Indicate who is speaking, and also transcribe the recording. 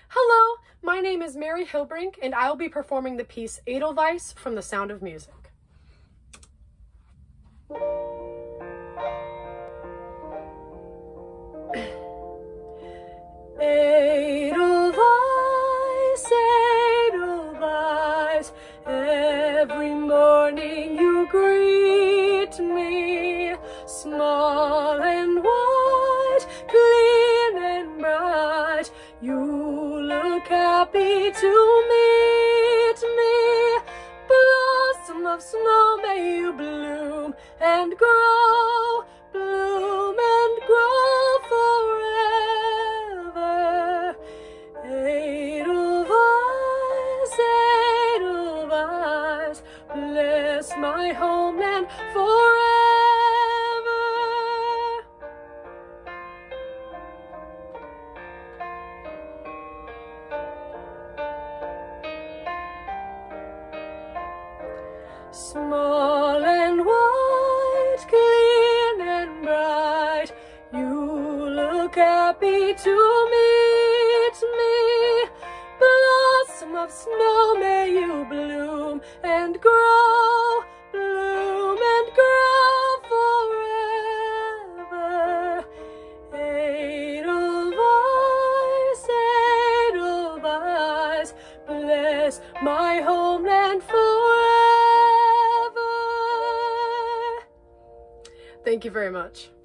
Speaker 1: Hello, my name is Mary Hilbrink, and I will be performing the piece Edelweiss from The Sound of Music. Edelweiss, Edelweiss, every morning you greet me, small and white, clean and bright, you look happy to meet me. Blossom of snow, may you bloom and grow, bloom and grow forever. Edelweiss, Edelweiss, bless my homeland forever. Small and white, clean and bright, you look happy to meet me. Blossom of snow, may you bloom and grow, bloom and grow forever. Edelweiss, Edelweiss, bless my homeland forever. Thank you very much.